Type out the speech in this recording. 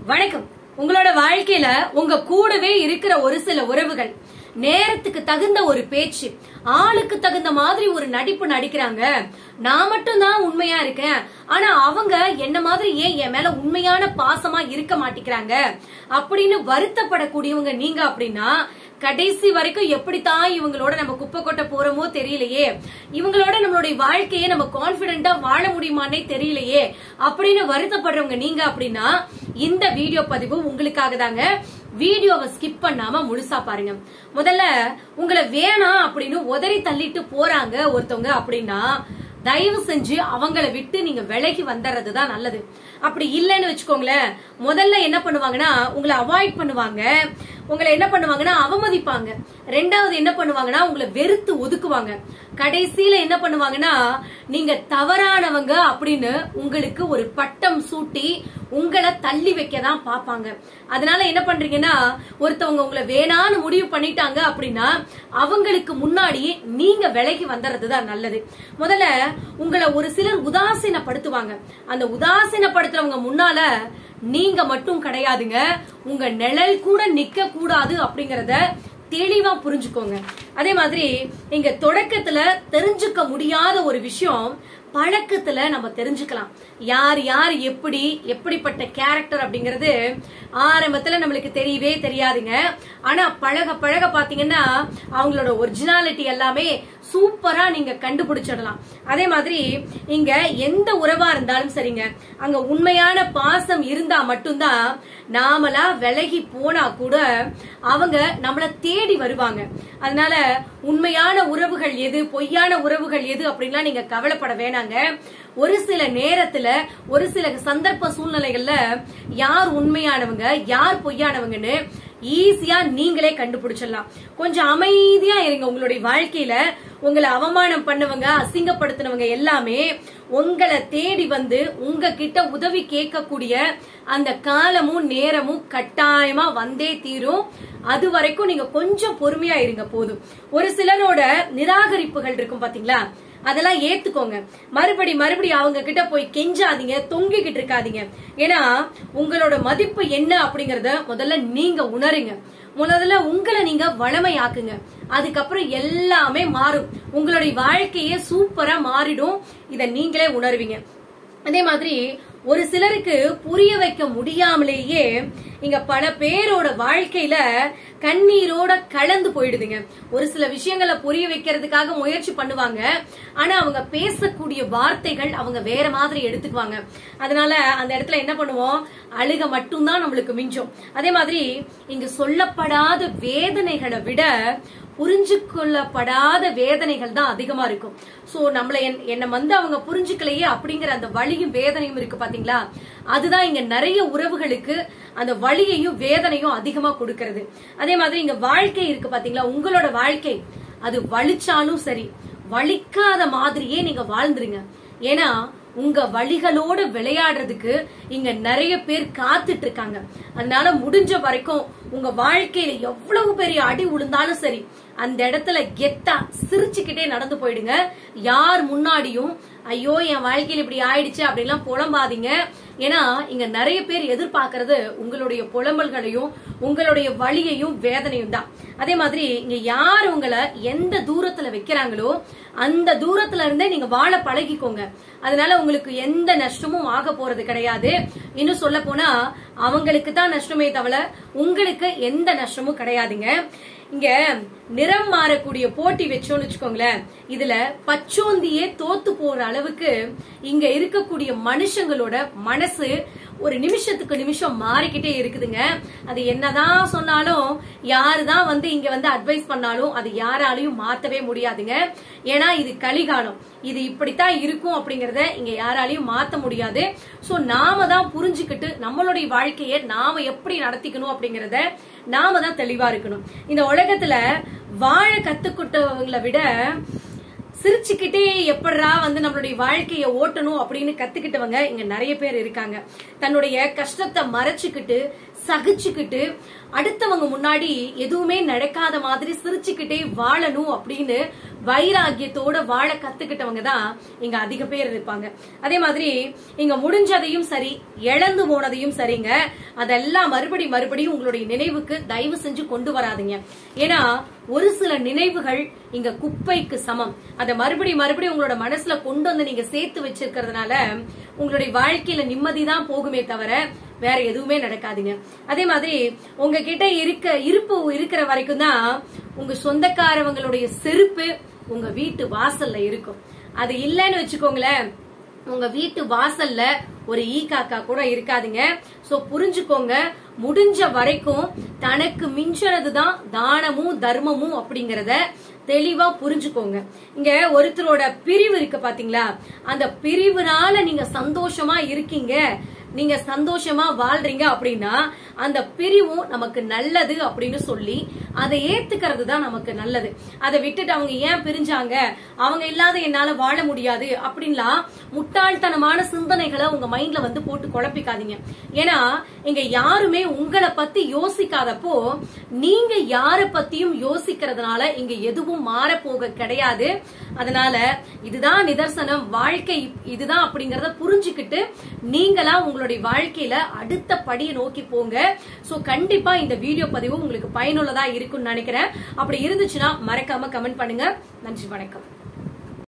வணக்கம். உங்களோட வாழ்க்கையில உங்க கூடவே இருக்கிற ஒரு சில உறவுகள் நேரத்துக்கு தகுந்த ஒரு பேச்சு, ஆளுக்கு தகுந்த மாதிரி ஒரு நடிப்பு நடிக்கிறாங்க. நான் மட்டும் தான் உண்மையா இருக்கேன், ஆனா அவங்க என்ன மாதிரி ஏன் என் மேல உண்மையான பாசமா இருக்க மாட்டேங்கிறாங்க அப்படின்னு வருத்தப்படக்கூடியவங்க நீங்க அப்படின்னா, கடைசி வரைக்கும் எப்படித்தான் இவங்களோட நம்ம குப்பை கொட்ட போறோமோ தெரியலையே, இவங்களோட நம்மளுடைய வாழ்க்கையை நம்ம கான்பிடென்டா வாழ முடியுமானே தெரியலையே அப்படின்னு வருத்தப்படுறவங்க நீங்க அப்படின்னா, இந்த வீடியோ பதிவு உங்களுக்காக தாங்க. வீடியோவை ஸ்கிப் பண்ணாம முழுசா பாருங்க. முதல்ல உங்களை வேணாம் அப்படின்னு உதறி தள்ளிட்டு போறாங்க ஒருத்தவங்க அப்படின்னா, தயவு செஞ்சு அவங்கள விட்டு நீங்க விலகி வந்துறதுதான் நல்லது. அப்படி இல்லைன்னு வச்சுக்கோங்களேன், முதல்ல என்ன பண்ணுவாங்கன்னா உங்களை அவாய்ட் பண்ணுவாங்க, உங்களை என்ன பண்ணுவாங்கன்னா அவமதிப்பாங்க. ரெண்டாவது என்ன பண்ணுவாங்கன்னா உங்களை வெறுத்து ஒதுக்குவாங்க. கடைசியில என்ன பண்ணுவாங்கன்னா நீங்க தவறானவங்க அப்படின்னு உங்களுக்கு ஒரு பட்டம் சூட்டி உங்களை தள்ளி வைக்கதான் பாப்பாங்க. அதனால என்ன பண்றீங்கன்னா, ஒருத்தவங்க உங்களை வேணான்னு முடிவு பண்ணிட்டாங்க அப்படின்னா அவங்களுக்கு முன்னாடி நீங்க விலகி வந்துறதுதான் நல்லது. முதல்ல உங்களை ஒரு சிலர் உதாசீனப்படுத்துவாங்க. அந்த உதாசீனப்படுத்துறவங்க முன்னால நீங்க மட்டும் கிடையாதுங்க, உங்க நிழல் கூட நிக்க கூடாது அப்படிங்கறத தெளிவா புரிஞ்சுக்கோங்க. அதே மாதிரி இங்க தொடக்கத்துல தெரிஞ்சுக்க முடியாத ஒரு விஷயம் பழக்கத்துல நம்ம தெரிஞ்சுக்கலாம். யார் யார் எப்படிப்பட்ட கேரக்டர் அப்படிங்கறது ஆரம்பத்துல நம்மளுக்கு தெரியவே தெரியாதுங்க. ஆனா பழக பழக பாத்தீங்கன்னா அவங்களோட ஒரிஜினாலிட்டி எல்லாமே சூப்பரா நீங்க கண்டுபிடிச்சிடலாம். அதே மாதிரி இங்க எந்த உறவா இருந்தாலும் சரிங்க, அங்க உண்மையான பாசம் இருந்தா மட்டும்தான் நாமளா விலகி போனா கூட அவங்க நம்மள தேடி வருவாங்க. அதனால உண்மையான உறவுகள் எது, பொய்யான உறவுகள் எது அப்படின்லாம் நீங்க கவலைப்பட வேணாங்க. ஒரு சில நேரத்துல ஒரு சில சந்தர்ப்ப சூழ்நிலைகள்ல யார் உண்மையானவங்க யார் பொய்யானவங்கன்னு ஈஸியா நீங்களே கண்டுபிடிச்சிடலாம். கொஞ்சம் அமைதியா இருங்க. உங்களுடைய வாழ்க்கையில உங்களை அவமானம் பண்ணவங்க, அசிங்கப்படுத்தினவங்க எல்லாமே உங்களை தேடி வந்து உங்ககிட்ட உதவி கேட்கக்கூடிய அந்த காலமும் நேரமும் கட்டாயமா வந்தே தீரும். அது வரைக்கும் நீங்க கொஞ்சம் பொறுமையா இருங்க போதும். ஒரு சிலரோட நிராகரிப்புகள் இருக்கும் பாத்தீங்களா, அதெல்லாம் ஏத்துக்கோங்க. மறுபடி அவங்க கிட்ட போய் கெஞ்சாதீங்க, தொங்கிக்கிட்டு இருக்காதீங்க. ஏன்னா உங்களோட மதிப்பு என்ன அப்படிங்கறத முதல்ல நீங்க உணருங்க. முதல்ல உங்களை நீங்க வளமையாக்குங்க. அதுக்கப்புறம் எல்லாமே மாறும். உங்களுடைய வாழ்க்கையே சூப்பரா மாறிடும். இத நீங்களே உணர்வீங்க. அதே மாதிரி ஒரு சிலருக்கு புரிய வைக்க முடியாமலேயே இங்க பல பேரோட வாழ்க்கையில கண்ணீரோட கலந்து போயிடுதுங்க. ஒரு சில விஷயங்களை புரிய வைக்கிறதுக்காக முயற்சி பண்ணுவாங்க, ஆனா அவங்க பேசக்கூடிய வார்த்தைகள் அவங்க வேற மாதிரி எடுத்துக்குவாங்க. அதனால அந்த இடத்துல என்ன பண்ணுவோம், அழுக மட்டும்தான் நம்மளுக்கு மிஞ்சும். அதே மாதிரி இங்க சொல்லப்படாத வேதனைகளை விட புரிஞ்சு கொள்ளப்படாத வேதனைகள் தான் அதிகமா இருக்கும். சோ நம்மள என்ன வந்து அவங்க புரிஞ்சுக்கலையே அப்படிங்கிற அந்த வலியும் வேதனையும் இருக்கு பாத்தீங்களா, அதுதான் இங்க நிறைய உறவுகளுக்கு அந்த வலியையும் வேதனையும் அதிகமா கொடுக்கறது. அதே மாதிரி இங்க வாழ்க்கை இருக்கு பாத்தீங்களா, உங்களோட வாழ்க்கை அது வலிச்சாலும் சரி, வலிக்காத மாதிரியே நீங்க வாழ்ந்துருங்க. ஏன்னா உங்க வலிகளோட விளையாடுறதுக்கு இங்க நிறைய பேர் காத்துட்டு இருக்காங்க. அதனால முடிஞ்ச வரைக்கும் உங்க வாழ்க்கையில எவ்வளவு பெரிய அடி விழுந்தாலும் சரி, அந்த இடத்துல கெத்தா சிரிச்சுக்கிட்டே நடந்து போயிடுங்க. யார் முன்னாடியும் ஐயோ என் வாழ்க்கையில இப்படி ஆயிடுச்சு அப்படின்லாம் புலம்பாதீங்க. ஏன்னா இங்க நிறைய பேர் எதிர்பார்க்கறது உங்களுடைய புலம்பல்களையும் உங்களுடைய வலியையும் வேதனையும் தான். அதே மாதிரி இங்க யார் உங்களை எந்த தூரத்துல வைக்கிறாங்களோ அந்த தூரத்துல இருந்தே நீங்க வாழ பழகிக்கோங்க. அதனால உங்களுக்கு எந்த நஷ்டமும் ஆக போறது கிடையாது. இன்னும் சொல்ல போனா அவங்களுக்கு தான் நஷ்டமே தவிர உங்களுக்கு எந்த நஷ்டமும் கிடையாதுங்க. இங்க நிறம் மாறக்கூடிய போட்டி வச்சோன்னு வச்சுக்கோங்களேன், இதுல பச்சோந்தியே தோத்து போற அளவுக்கு இங்க இருக்கக்கூடிய மனுஷங்களோட மனசு ஒரு நிமிஷத்துக்கு நிமிஷம் மாறிக்கிட்டே இருக்குதுங்க. அது என்னதான் சொன்னாலும் யாருதான் வந்து இங்க வந்து அட்வைஸ் பண்ணாலும் அது யாராலையும் மாத்தவே முடியாதுங்க. ஏன்னா இது கலிகாலம், இது இப்படித்தான் இருக்கும் அப்படிங்கறத இங்க யாராலையும் மாத்த முடியாது. சோ நாம தான் புரிஞ்சுக்கிட்டு நம்மளுடைய வாழ்க்கையை நாம எப்படி நடத்திக்கணும் அப்படிங்கறத நாம தான் தெளிவா இருக்கணும். இந்த உலகத்துல வாழ கத்துக்கிட்டவங்களை விட சிரிச்சுக்கிட்டே எப்படா நம்மளுடைய வாழ்க்கைய ஓட்டணும் அப்படின்னு கத்துக்கிட்டவங்க இங்க நிறைய பேர் இருக்காங்க. தன்னுடைய கஷ்டத்தை மறைச்சுக்கிட்டு சகிச்சுக்கிட்டு அடுத்தவங்க முன்னாடி எதுவுமே நடக்காத மாதிரி சிரிச்சுக்கிட்டே வாழணும் அப்படின்னு வைராகியத்தோட வாழ கத்துக்கிட்டவங்க தான் இங்க அதிக பேர் இருப்பாங்க. அதே மாதிரி இங்க முடிஞ்சதையும் சரி இழந்து போனதையும் சரிங்க, அதெல்லாம் மறுபடியும் உங்களுடைய நினைவுக்கு தயவு செஞ்சு கொண்டு வராதீங்க. ஏன்னா ஒரு சில நினைவுகள் இங்க குப்பைக்கு சமம். அதை மறுபடியும் உங்களோட மனசுல கொண்டு வந்து நீங்க சேர்த்து வச்சிருக்கிறதுனால உங்களுடைய வாழ்க்கையில நிம்மதிதான் போகுமே தவிர வேற எதுவுமே நடக்காதுங்க. அதே மாதிரி உங்ககிட்ட இருப்பு இருக்கிற வரைக்கும் தான் உங்க சொந்தக்காரவங்களுடைய செருப்பு உங்க வீட்டு வாசல்ல இருக்கும். அது இல்லன்னு வச்சுக்கோங்களேன், உங்க வீட்டு வாசல்ல ஒரு ஈ காக்கா கூட இருக்காதுங்க. சோ புரிஞ்சுக்கோங்க, முடிஞ்ச வரைக்கும் தனக்கு மிஞ்சனதுதான் தானமும் தர்மமும் அப்படிங்கறத தெளிவா புரிஞ்சுக்கோங்க. இங்க ஒருத்தரோட பிரிவு இருக்கு பாத்தீங்களா, அந்த பிரிவுனால நீங்க சந்தோஷமா இருக்கீங்க, நீங்க சந்தோஷமா வாழ்றீங்க அப்படின்னா அந்த பிரிவும் நமக்கு நல்லது அப்படின்னு சொல்லி அதை ஏத்துக்கிறது தான் நமக்கு நல்லது. அதை விட்டுட்டு அவங்க ஏன் பிரிஞ்சாங்க, அவங்க இல்லாத என்னால வாழ முடியாது அப்படின்லாம் முட்டாள்தனமான சிந்தனைகளை உங்க மைண்ட்ல போட்டு குழப்பிக்காதீங்க. ஏன்னா இங்க யாருமே உங்களை பத்தி யோசிக்காதப்போ நீங்க யார பத்தியும் யோசிக்கிறதுனால இங்க எதுவும் மாறப்போக கிடையாது. அதனால இதுதான் நிதர்சனம், வாழ்க்கை இதுதான் அப்படிங்கறத புரிஞ்சுக்கிட்டு நீங்களா உங்களுடைய வாழ்க்கையில அடுத்த படியை நோக்கி போங்க. சோ கண்டிப்பா இந்த வீடியோ பதிவு உங்களுக்கு பயனுள்ளதா இருக்கும்னு நினைக்கிறேன். அப்படி இருந்துச்சுன்னா மறக்காம கமெண்ட் பண்ணுங்க. நன்றி, வணக்கம்.